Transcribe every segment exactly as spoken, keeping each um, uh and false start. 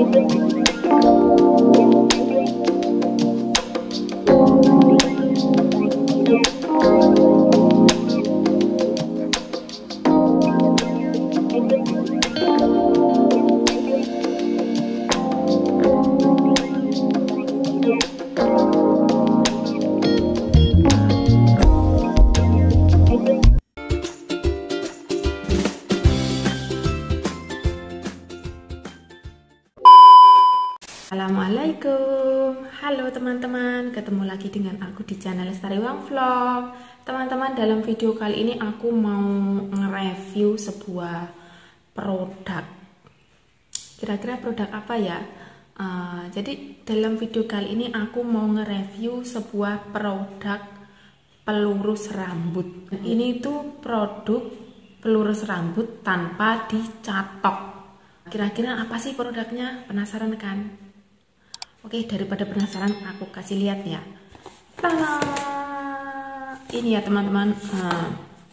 Assalamualaikum, halo teman-teman, ketemu lagi dengan aku di channel Lestari Wang Vlog. Teman-teman, dalam video kali ini aku mau nge-review sebuah produk. Kira-kira produk apa ya? Uh, jadi dalam video kali ini aku mau nge-review sebuah produk pelurus rambut. Ini tuh produk pelurus rambut tanpa dicatok. Kira-kira apa sih produknya? Penasaran kan? Oke, daripada penasaran aku kasih lihat ya. Tada! Ini ya teman-teman, uh,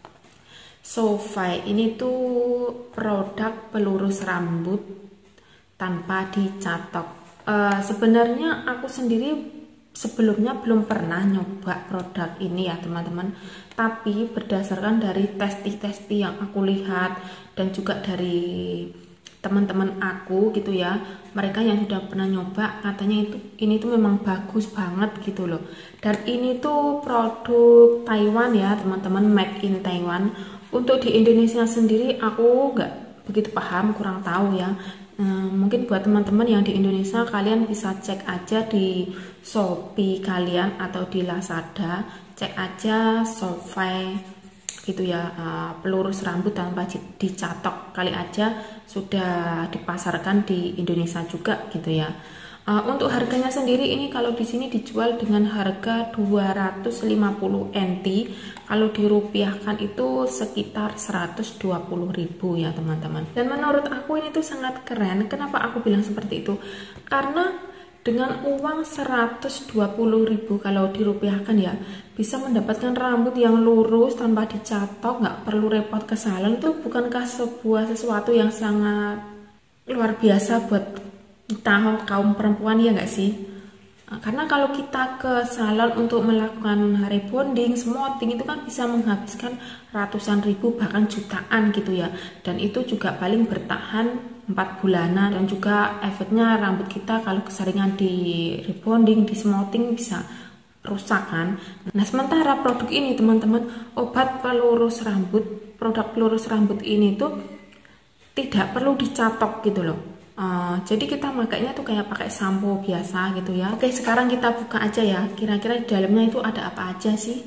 Sofai ini tuh produk pelurus rambut tanpa dicatok. Uh, sebenarnya aku sendiri sebelumnya belum pernah nyoba produk ini ya teman-teman. Tapi berdasarkan dari testi-testi yang aku lihat dan juga dari teman-teman aku gitu ya, mereka yang sudah pernah nyoba katanya itu ini tuh memang bagus banget gitu loh. Dan ini tuh produk Taiwan ya teman-teman, made in Taiwan. Untuk di Indonesia sendiri aku nggak begitu paham, kurang tahu ya. Hmm, mungkin buat teman-teman yang di Indonesia, kalian bisa cek aja di Shopee kalian atau di Lazada, cek aja Sofai gitu ya, uh, pelurus rambut tanpa dicatok, kali aja sudah dipasarkan di Indonesia juga gitu ya. Uh, untuk harganya sendiri ini kalau di sini dijual dengan harga dua ratus lima puluh N T, kalau dirupiahkan itu sekitar seratus dua puluh ribu ya teman-teman. Dan menurut aku ini tuh sangat keren. Kenapa aku bilang seperti itu? Karena dengan uang seratus dua puluh ribu kalau dirupiahkan ya, bisa mendapatkan rambut yang lurus tanpa dicatok, nggak perlu repot ke salon. Itu bukankah sebuah sesuatu yang sangat luar biasa buat kita kaum perempuan ya nggak sih? Karena kalau kita ke salon untuk melakukan rebonding, smoothing itu kan bisa menghabiskan ratusan ribu bahkan jutaan gitu ya. Dan itu juga paling bertahan empat bulanan, dan juga efeknya rambut kita kalau keseringan di rebonding, di smoothing bisa rusak kan. Nah sementara produk ini teman-teman, obat pelurus rambut, produk pelurus rambut ini tuh tidak perlu dicatok gitu loh. Uh, jadi kita makanya tuh kayak pakai sampo biasa gitu ya. Oke, sekarang kita buka aja ya. Kira-kira di dalamnya itu ada apa aja sih?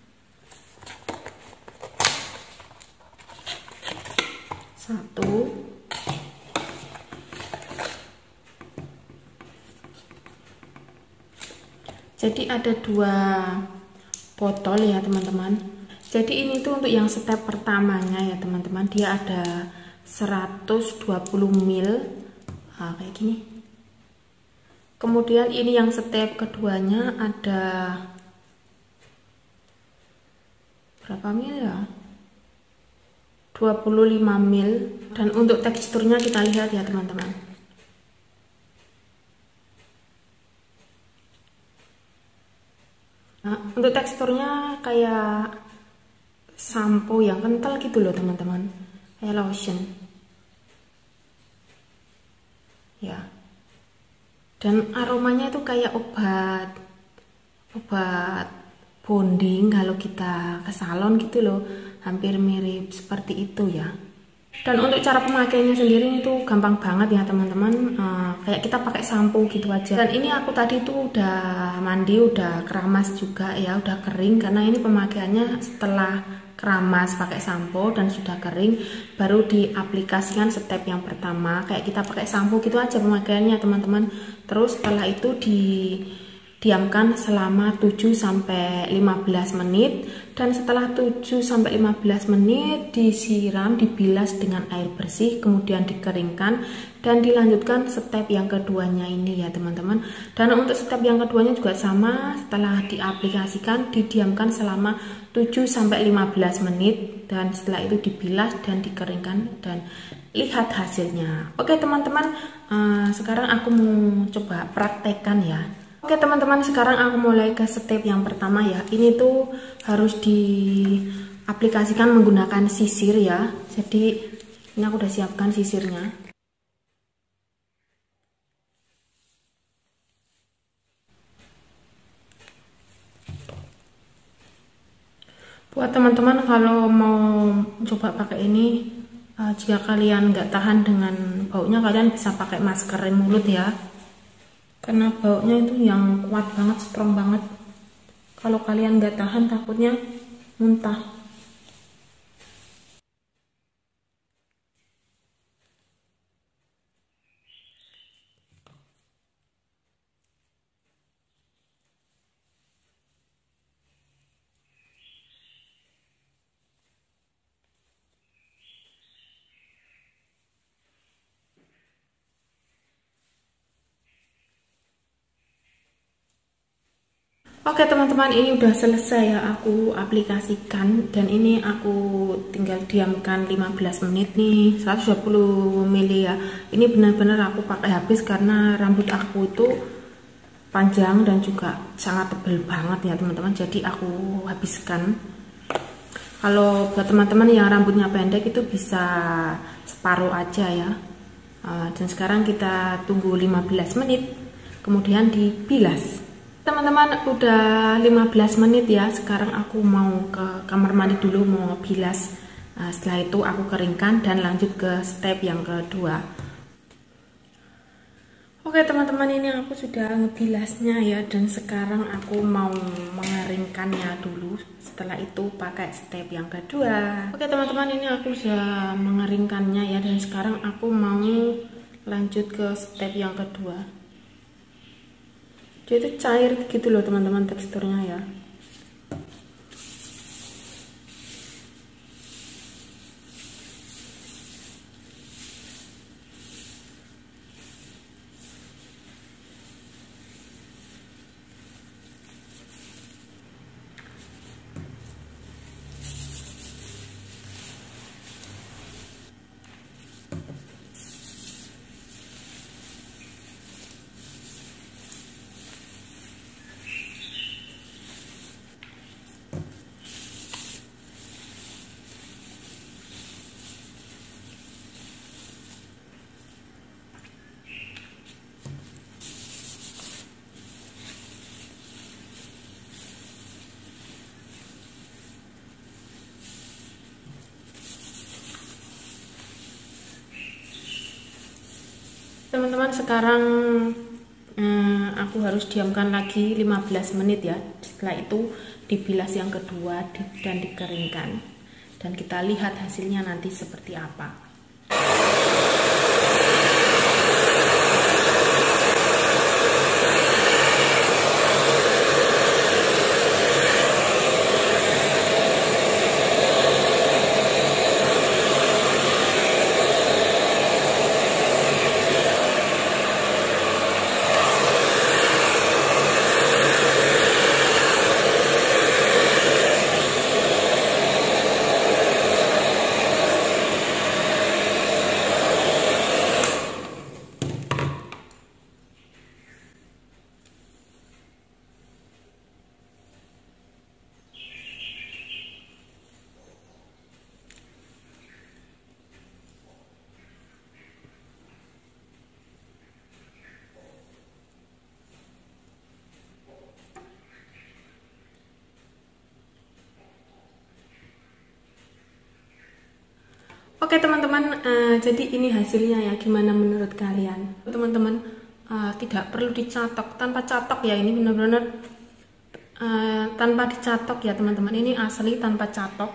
Satu. Jadi ada dua botol ya teman-teman. Jadi ini tuh untuk yang step pertamanya ya teman-teman. Dia ada seratus dua puluh mililiter. Nah, kayak gini. Kemudian ini yang step keduanya ada berapa mil ya? dua puluh lima mil. Dan untuk teksturnya kita lihat ya teman-teman. Nah, untuk teksturnya kayak sampo yang kental gitu loh teman-teman, kayak lotion ya. Dan aromanya itu kayak obat obat bonding kalau kita ke salon gitu loh, hampir mirip seperti itu ya. Dan untuk cara pemakainya sendiri itu gampang banget ya teman-teman, uh, kayak kita pakai sampo gitu aja. Dan ini aku tadi tuh udah mandi, udah keramas juga ya, udah kering, karena ini pemakaiannya setelah keramas pakai sampo dan sudah kering baru diaplikasikan step yang pertama, kayak kita pakai sampo gitu aja pemakaiannya teman-teman. Terus setelah itu di diamkan selama tujuh sampai lima belas menit, dan setelah tujuh sampai lima belas menit disiram, dibilas dengan air bersih, kemudian dikeringkan dan dilanjutkan step yang keduanya ini ya teman-teman. Dan untuk step yang keduanya juga sama, setelah diaplikasikan didiamkan selama tujuh sampai lima belas menit, dan setelah itu dibilas dan dikeringkan dan lihat hasilnya. Oke teman-teman, uh, sekarang aku mau coba praktekkan ya. Oke teman-teman, sekarang aku mulai ke step yang pertama ya. Ini tuh harus diaplikasikan menggunakan sisir ya. Jadi ini aku udah siapkan sisirnya. Buat teman-teman kalau mau coba pakai ini, uh, jika kalian nggak tahan dengan baunya, kalian bisa pakai masker mulut ya, karena baunya itu yang kuat banget, strong banget. Kalau kalian nggak tahan, takutnya muntah. Oke teman-teman, ini udah selesai ya aku aplikasikan, dan ini aku tinggal diamkan lima belas menit nih, seratus dua puluh mili ya. Ini benar-benar aku pakai habis karena rambut aku itu panjang dan juga sangat tebal banget ya teman-teman, jadi aku habiskan. Kalau buat teman-teman yang rambutnya pendek itu bisa separuh aja ya. Dan sekarang kita tunggu lima belas menit, kemudian dibilas. Teman-teman, udah lima belas menit ya. Sekarang aku mau ke kamar mandi dulu, mau ngebilas. Nah, setelah itu aku keringkan dan lanjut ke step yang kedua. Oke teman-teman, ini aku sudah ngebilasnya ya, dan sekarang aku mau mengeringkannya dulu. Setelah itu pakai step yang kedua. Oke teman-teman, ini aku sudah mengeringkannya ya, dan sekarang aku mau lanjut ke step yang kedua. Jadi cair gitu loh teman-teman teksturnya ya. Teman-teman, sekarang eh, aku harus diamkan lagi lima belas menit ya. Setelah itu dibilas yang kedua dan dikeringkan, dan kita lihat hasilnya nanti seperti apa. Oke teman-teman, uh, jadi ini hasilnya ya, gimana menurut kalian? Teman-teman, uh, tidak perlu dicatok, tanpa catok ya, ini benar-benar uh, tanpa dicatok ya teman-teman, ini asli tanpa catok.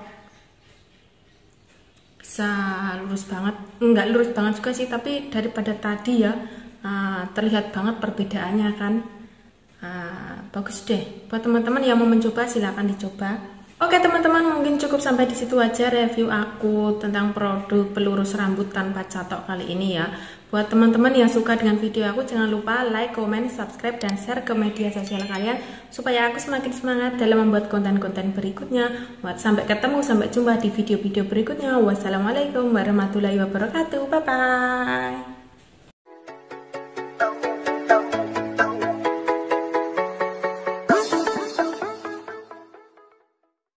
Bisa lurus banget, enggak lurus banget juga sih, tapi daripada tadi ya, uh, terlihat banget perbedaannya kan. Uh, bagus deh, buat teman-teman yang mau mencoba silahkan dicoba. Oke teman-teman, mungkin cukup sampai di situ aja review aku tentang produk pelurus rambut tanpa catok kali ini ya. Buat teman-teman yang suka dengan video aku, jangan lupa like, comment, subscribe, dan share ke media sosial kalian supaya aku semakin semangat dalam membuat konten-konten berikutnya. Buat sampai ketemu, sampai jumpa di video-video berikutnya. Wassalamualaikum warahmatullahi wabarakatuh. Bye bye.